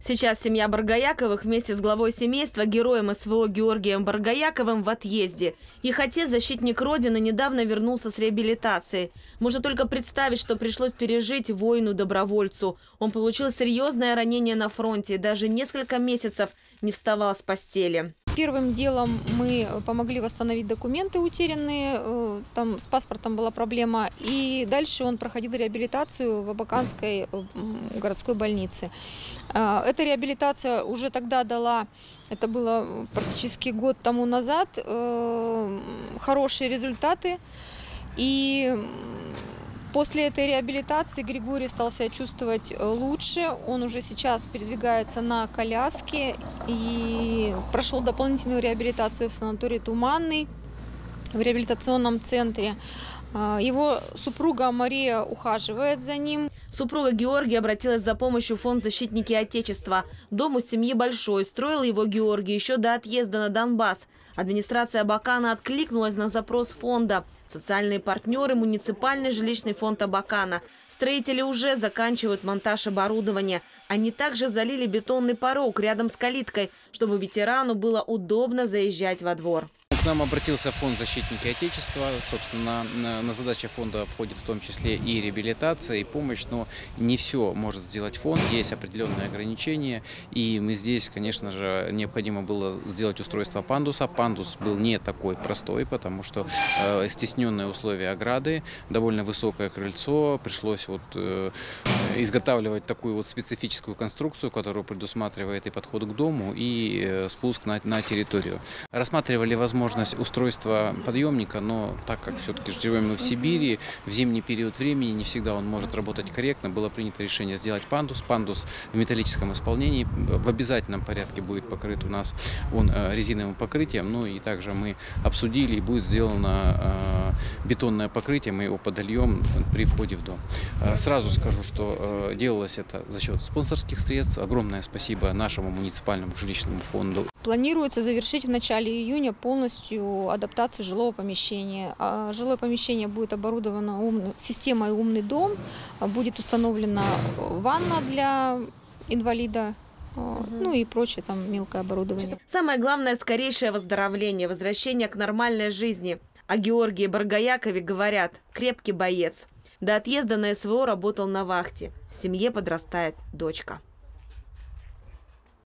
Сейчас семья Баргаяковых вместе с главой семейства, героем СВО Георгием Баргаяковым, в отъезде. Их отец, защитник Родины, недавно вернулся с реабилитации. Можно только представить, что пришлось пережить воину-добровольцу. Он получил серьезное ранение на фронте и даже несколько месяцев не вставал с постели. Первым делом мы помогли восстановить документы утерянные, там с паспортом была проблема, и дальше он проходил реабилитацию в Абаканской городской больнице. Эта реабилитация уже тогда дала, это было практически год тому назад, хорошие результаты, и после этой реабилитации Григорий стал себя чувствовать лучше. Он уже сейчас передвигается на коляске и прошел дополнительную реабилитацию в санатории «Туманный», в реабилитационном центре. Его супруга Мария ухаживает за ним. Супруга Георгия обратилась за помощью в фонд «Защитники Отечества». Дом у семьи большой. Строил его Георгий еще до отъезда на Донбасс. Администрация Абакана откликнулась на запрос фонда. Социальные партнеры – муниципальный жилищный фонд Абакана. Строители уже заканчивают монтаж оборудования. Они также залили бетонный порог рядом с калиткой, чтобы ветерану было удобно заезжать во двор. К нам обратился фонд «Защитники Отечества». Собственно, на задачи фонда входит в том числе и реабилитация, и помощь. Но не все может сделать фонд. Есть определенные ограничения. И мы здесь, конечно же, необходимо было сделать устройство пандуса. Пандус был не такой простой, потому что стесненные условия ограды, довольно высокое крыльцо. Пришлось изготавливать такую специфическую конструкцию, которая предусматривает и подход к дому, и спуск на территорию. Рассматривали возможность устройства подъемника, но так как все-таки живем мы в Сибири, в зимний период времени не всегда он может работать корректно, было принято решение сделать пандус. Пандус в металлическом исполнении в обязательном порядке будет покрыт у нас резиновым покрытием. Ну и также мы обсудили, и будет сделано бетонное покрытие, мы его подольем при входе в дом. Сразу скажу, что делалось это за счет спонсорских средств. Огромное спасибо нашему муниципальному жилищному фонду. Планируется завершить в начале июня полностью адаптацию жилого помещения. Жилое помещение будет оборудовано системой «Умный дом», будет установлена ванна для инвалида, ну и прочее там мелкое оборудование. Самое главное – скорейшее выздоровление, возвращение к нормальной жизни. О Георгии Баргаякове говорят – крепкий боец. До отъезда на СВО работал на вахте. В семье подрастает дочка.